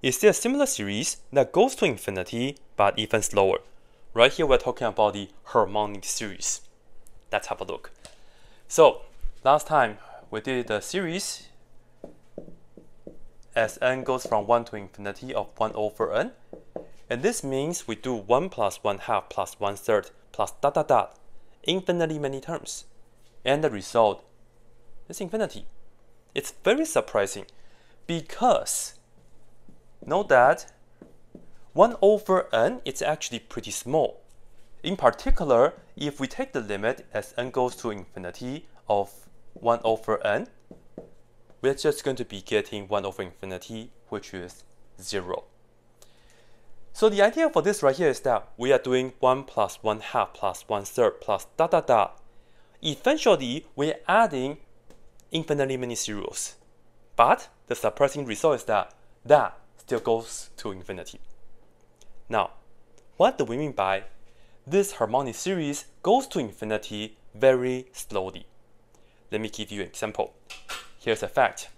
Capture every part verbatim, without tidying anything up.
is there a similar series that goes to infinity but even slower? Right here we're talking about the harmonic series. Let's have a look. So last time we did the series as n goes from one to infinity of one over n. And this means we do one plus one half plus one third plus dot dot dot infinitely many terms. And the result is infinity. It's very surprising because note that one over n is actually pretty small. In particular, if we take the limit as n goes to infinity of one over n, we're just going to be getting one over infinity, which is zero. So the idea for this right here is that we are doing one plus one half plus one third plus dot dot dot. Eventually, we're adding infinitely many zeros. But the surprising result is that that still goes to infinity. Now, what do we mean by this harmonic series goes to infinity very slowly? Let me give you an example. Here's a fact.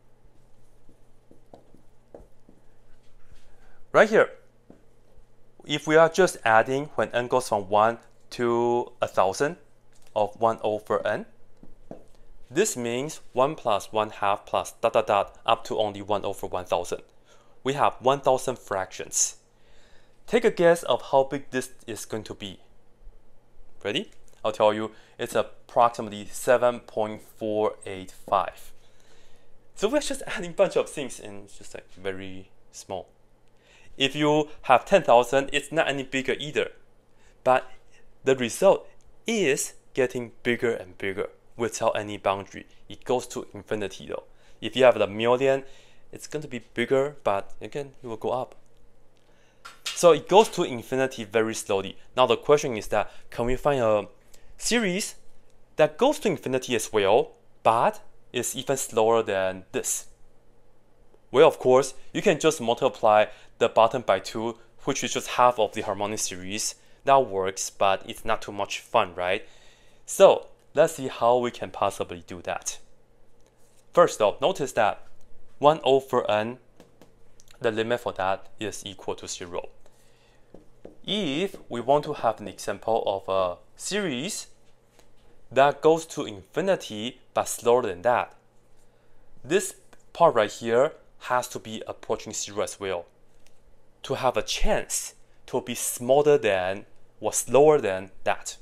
Right here, if we are just adding when n goes from one to a thousand of one over n, this means one plus one half plus dot dot dot up to only one over one thousand. We have one thousand fractions. Take a guess of how big this is going to be. Ready? I'll tell you, it's approximately seven point four eight five. So we're just adding a bunch of things and it's just like very small. If you have ten thousand, it's not any bigger either. But the result is getting bigger and bigger without any boundary. It goes to infinity though. If you have a million, it's going to be bigger, but again, it will go up. So it goes to infinity very slowly. Now the question is that, can we find a series that goes to infinity as well, but is even slower than this? Well, of course, you can just multiply the bottom by two, which is just half of the harmonic series. That works, but it's not too much fun, right? So let's see how we can possibly do that. First off, notice that one over n, the limit for that is equal to zero. If we want to have an example of a series that goes to infinity but slower than that, this part right here has to be approaching zero as well to have a chance to be smaller than or slower than that.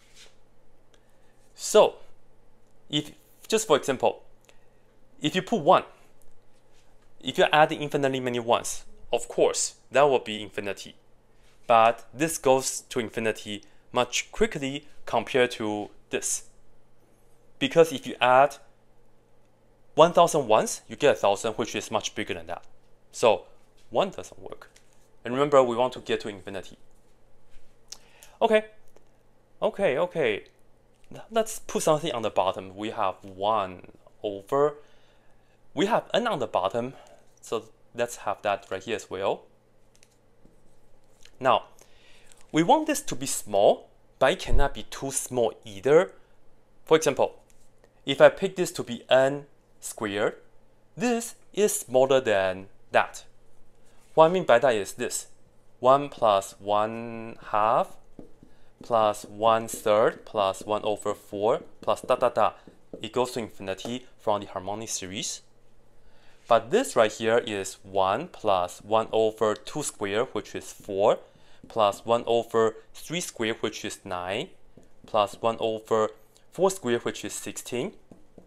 So, if just for example, if you put one, if you're adding infinitely many ones, of course, that will be infinity. But this goes to infinity much quickly compared to this. Because if you add one thousand ones, you get one thousand, which is much bigger than that. So one doesn't work. And remember, we want to get to infinity. Okay, okay, okay. Let's put something on the bottom. We have one over, we have n on the bottom. So let's have that right here as well. Now, we want this to be small, but it cannot be too small either. For example, if I pick this to be n squared, this is smaller than that. What I mean by that is this. one plus one half plus one third plus one over four plus dot dot dot. It goes to infinity from the harmonic series. But this right here is one plus one over two squared, which is four, plus one over three squared, which is nine, plus one over four squared, which is sixteen.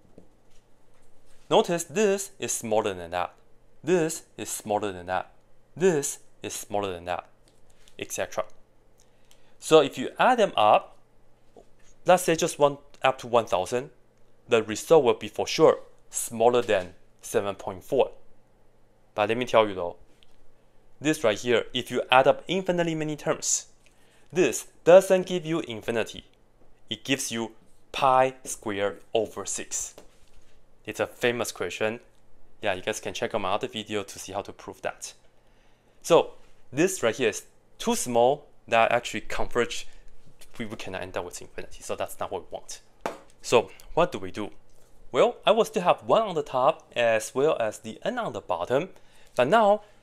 Notice this is smaller than that. This is smaller than that. This is smaller than that, et cetera. So if you add them up, let's say just one up to one thousand, the result will be for sure smaller than seven point four. But let me tell you though, this right here, if you add up infinitely many terms, this doesn't give you infinity. It gives you pi squared over six. It's a famous question. Yeah, you guys can check out my other video to see how to prove that. So this right here is too small that actually converge. We, we cannot end up with infinity. So that's not what we want. So what do we do? Well, I will still have one on the top as well as the n on the bottom. But now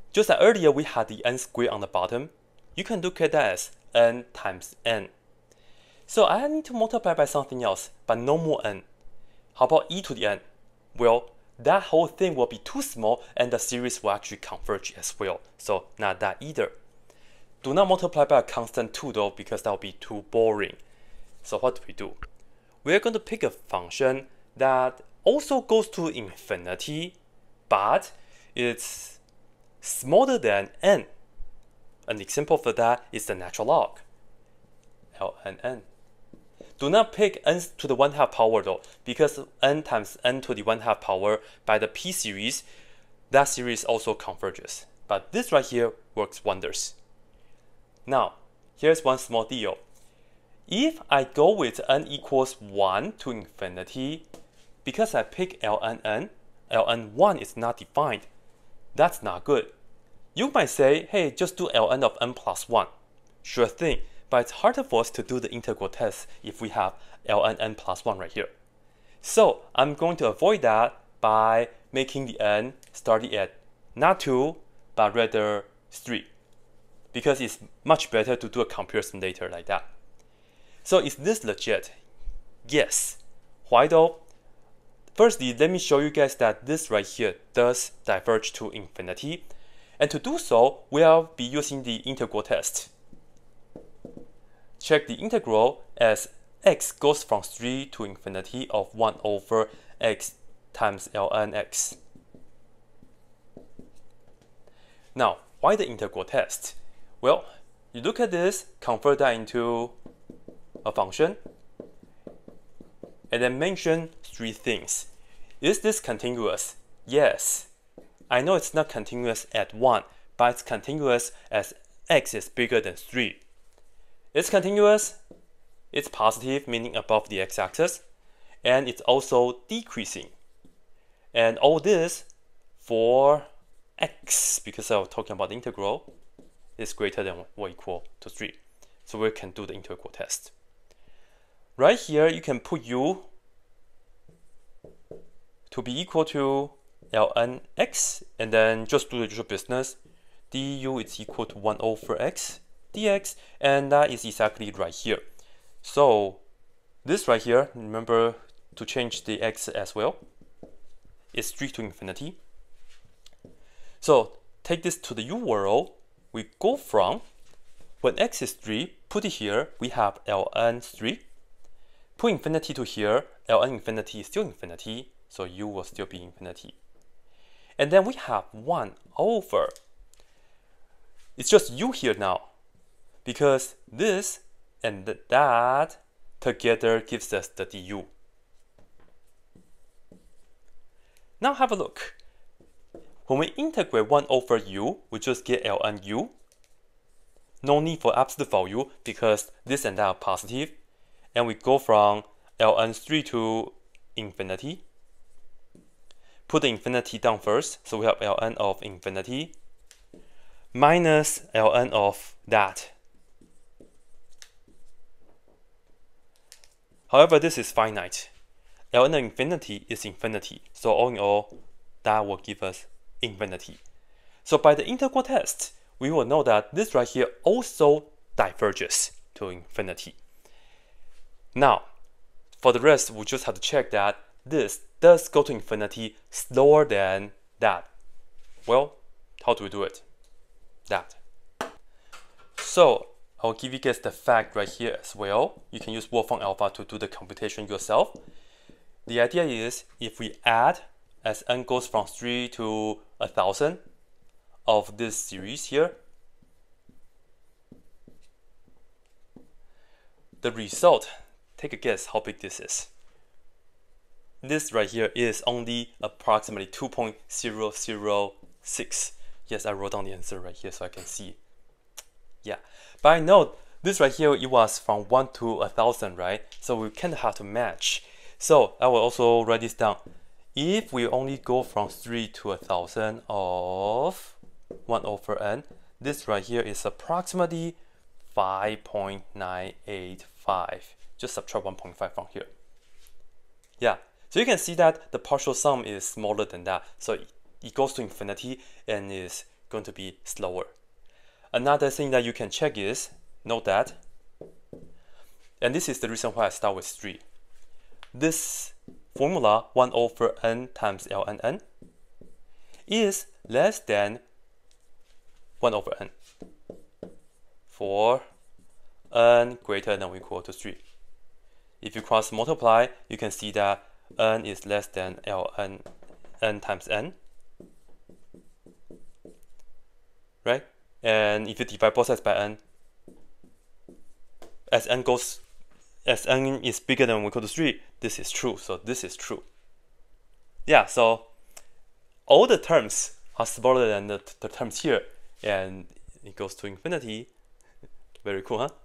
Just like earlier we had the n squared on the bottom, you can look at that as n times n. So I need to multiply by something else, but no more n. How about e to the n? Well, that whole thing will be too small and the series will actually converge as well. So not that either. Do not multiply by a constant two though, because that will be too boring. So what do we do? We're going to pick a function that also goes to infinity, but it's smaller than n. An example for that is the natural log, ln. Do not pick n to the one half power though, because n times n to the one half power by the p series, that series also converges. But this right here works wonders. Now, here's one small deal. If I go with n equals one to infinity, because I pick ln n, ln one is not defined. That's not good. You might say, hey, just do ln of n plus one. Sure thing, but it's harder for us to do the integral test if we have ln n plus one right here. So I'm going to avoid that by making the n starting at not two, but rather three. Because it's much better to do a comparison later like that. So is this legit? Yes. Why though? Firstly, let me show you guys that this right here does diverge to infinity. And to do so, we'll be using the integral test. Check the integral as x goes from three to infinity of one over x times ln x. Now, why the integral test? Well, you look at this, convert that into a function, and then mention three things. Is this continuous? Yes. I know it's not continuous at one, but it's continuous as x is bigger than three. It's continuous, it's positive, meaning above the x-axis, and it's also decreasing. And all this for x, because I was talking about the integral, is greater than or equal to three. So we can do the integral test. Right here, you can put u to be equal to ln x, and then just do the usual business. Du is equal to one over x dx, and that is exactly right here. So this right here, remember to change the x as well, is three to infinity. So take this to the u world. We go from, when x is three, put it here, we have ln three. Put infinity to here, ln infinity is still infinity, so u will still be infinity. And then we have one over. It's just u here now, because this and that together gives us the du. Now have a look. When we integrate one over u, we just get ln u. No need for absolute value because this and that are positive. And we go from ln three to infinity. Put the infinity down first, so we have ln of infinity minus ln of that. However, this is finite. Ln of infinity is infinity, so all in all, that will give us infinity. So by the integral test, we will know that this right here also diverges to infinity. Now, for the rest, we just have to check that this does go to infinity slower than that. Well, how do we do it? That. So I'll give you guys the fact right here as well. You can use Wolfram Alpha to do the computation yourself. The idea is if we add as n goes from three to one thousand of this series here, the result, take a guess how big this is. This right here is only approximately two point zero zero six. Yes, I wrote down the answer right here so I can see. Yeah, but I know this right here, it was from one to one thousand, right? So we kind of have to match. So I will also write this down. If we only go from three to one thousand of one over n, this right here is approximately five point nine eight five. Just subtract one point five from here. Yeah, so you can see that the partial sum is smaller than that. So it goes to infinity and is going to be slower. Another thing that you can check is, note that, and this is the reason why I start with three. This formula one over n times ln n is less than one over n for n greater than or equal to three. If you cross multiply, you can see that n is less than ln n times n, right? And if you divide both sides by n, as n goes, as n is bigger than or equal to three, this is true. So this is true. Yeah, so all the terms are smaller than the, the terms here, and it goes to infinity. Very cool, huh?